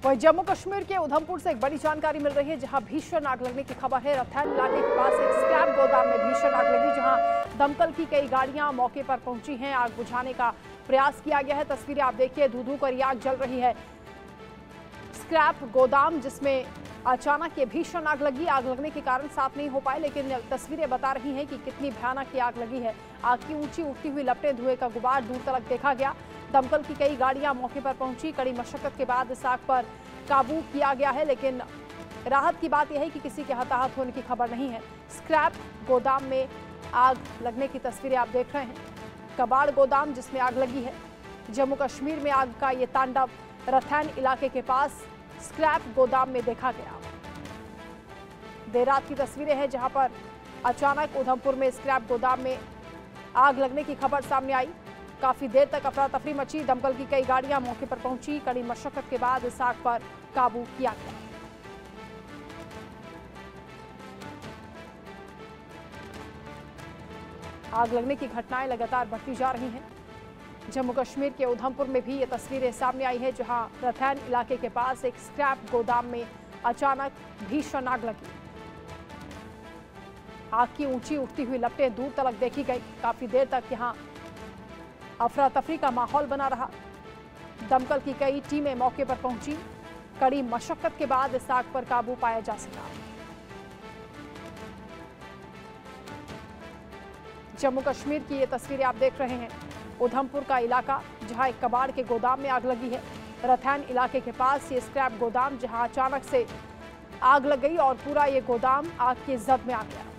वहीं जम्मू कश्मीर के उधमपुर से एक बड़ी जानकारी मिल रही है, जहां भीषण आग लगने की खबर है। रथैन इलाके के पास एक स्क्रैप गोदाम में भीषण आग लगी, जहां दमकल की कई गाड़ियां मौके पर पहुंची हैं। आग बुझाने का प्रयास किया गया है। तस्वीरें आप देखिए, धू धू कर ये आग जल रही है। स्क्रैप गोदाम जिसमें अचानक ये भीषण आग लगी। आग लगने के कारण साफ नहीं हो पाए, लेकिन तस्वीरें बता रही हैं कि कितनी भयानक ये आग लगी है। आग की ऊंची उठती हुई लपटें, धुएं का गुबार दूर तक देखा गया। दमकल की कई गाड़ियां मौके पर पहुंची। कड़ी मशक्कत के बाद इस आग पर काबू किया गया है, लेकिन राहत की बात यह है कि किसी के हताहत होने की खबर नहीं है। स्क्रैप गोदाम में आग लगने की तस्वीरें आप देख रहे हैं। कबाड़ गोदाम जिसमें आग लगी है। जम्मू कश्मीर में आग का ये तांडव रथैन इलाके के पास स्क्रैप गोदाम में देखा गया। देर रात की तस्वीरें हैं, जहां पर अचानक उधमपुर में स्क्रैप गोदाम में आग लगने की खबर सामने आई। काफी देर तक अफरा तफरी मची। दमकल की कई गाड़ियां मौके पर पहुंची। कड़ी मशक्कत के बाद इस आग पर काबू किया गया। आग लगने की घटनाएं लगातार बढ़ती जा रही हैं। जम्मू कश्मीर के उधमपुर में भी ये तस्वीरें सामने आई है, जहां रथैन इलाके के पास एक स्क्रैप गोदाम में अचानक भीषण आग लगी। आग की ऊंची उठती हुई लपटें दूर तक देखी गई। काफी देर तक यहां अफरा तफरी का माहौल बना रहा। दमकल की कई टीमें मौके पर पहुंची। कड़ी मशक्कत के बाद इस आग पर काबू पाया जा सका। जम्मू कश्मीर की ये तस्वीरें आप देख रहे हैं। उधमपुर का इलाका, जहां एक कबाड़ के गोदाम में आग लगी है। रथैन इलाके के पास ये स्क्रैप गोदाम, जहां अचानक से आग लग गई और पूरा ये गोदाम आग की जद में आ गया।